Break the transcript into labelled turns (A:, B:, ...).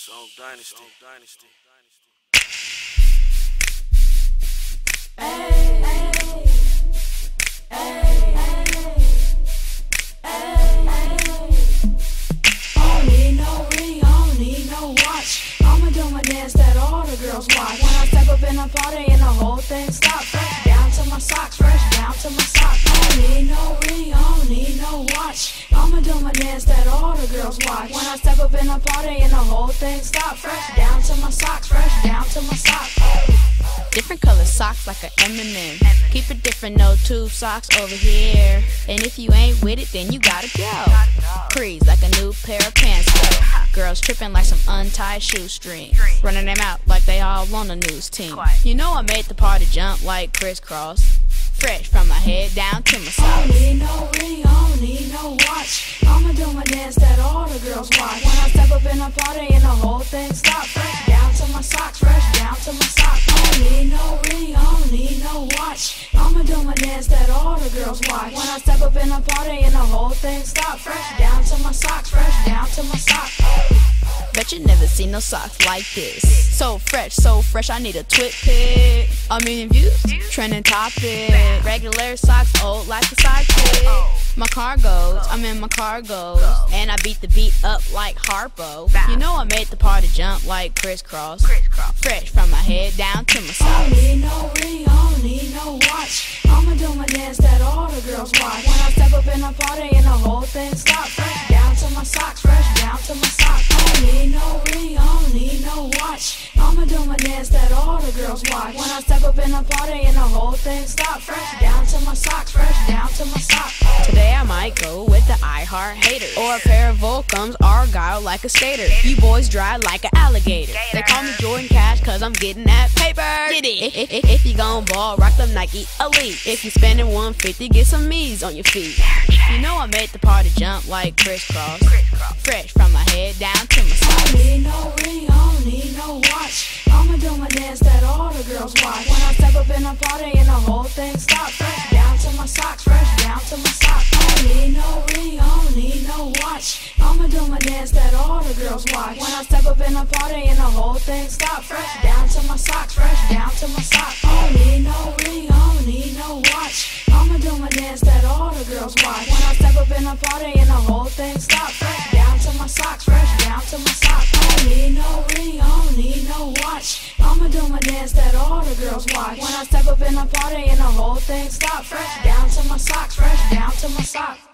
A: Song Dynasty.
B: Hey, hey, hey, I don't need no ring, I don't need no watch. I'ma do my dance that all the girls watch. When I step up in a party and the whole thing stop. Fresh down to my socks, fresh down to my socks. I don't need no ring, I don't need no watch. I'ma do my dance that all the girls watch. When I step up in a party and the whole thing stop. Fresh down to my socks, fresh down to my socks.
C: Different color socks like a M&M. Keep it different, no tube socks over here. And if you ain't with it, then you gotta go. Crease like a new pair of pants though. Girls tripping like some untied shoestrings. Running them out like they all on the news team. You know I made the party jump like crisscross. Fresh from my head down to my socks.
B: I don't need no ring, I don't need no watch. I'ma do my dance that all the girls watch. When I step up in a party and the whole thing stop. Fresh down to my socks, fresh down to my socks. I don't need no ring, I don't need no watch. I'ma do my dance that all the girls watch. When I step up in a party and the whole thing stop. Fresh down to my socks, fresh down to my socks.
C: Bet you never seen no socks like this. So fresh, I need a twit pic. A million views, trending topic. Regular socks, old like a sidekick. My cargos, I'm in my cargos. And I beat the beat up like Harpo. You know I made the party jump like crisscross. Fresh from my head down to my
B: I
C: socks.
B: don't need no ring, I don't need no watch. I'ma do my dance that all the girls watch. When I step up in a party and the whole thing stop. Fresh down to my socks, fresh down to my socks. I don't need no ring, I don't need no watch. I'ma do my dance that all the girls watch. When I step up in a party and the whole thing stop. Fresh down to my socks, fresh down to my socks.
C: Today I might go with the I Heart Haters, or a pair of Volcums, Argyle like a skater. You boys dry like an alligator. They call me Jordan Cash cause I'm getting that paper. Get it. If you gon' ball, rock them Nike Elite. If you spending 150, get some E's on your feet. You know I made the party jump like crisscross. Fresh from my head down to my
B: I
C: socks.
B: don't need no ring, I don't need no watch. I'ma do my dance that all the girls watch. When I step up in a party and the whole thing stop. Fresh down to my socks, fresh down to my socks. I don't need no ring, I don't need no watch. I'ma do my dance that all the girls watch. When I step up in a party and the whole thing stop. Fresh down to my socks, fresh down to my socks. I don't need no ring, I don't need no watch. I'ma do my dance that all the girls watch. When I step up in a party and the whole thing stop. Fresh down to my socks, fresh down to my socks. I don't need no ring, I don't need no watch. I'ma do my dance that all the girls watch. When I step up in a party and the whole thing stop. Fresh down to my socks, fresh down to my socks.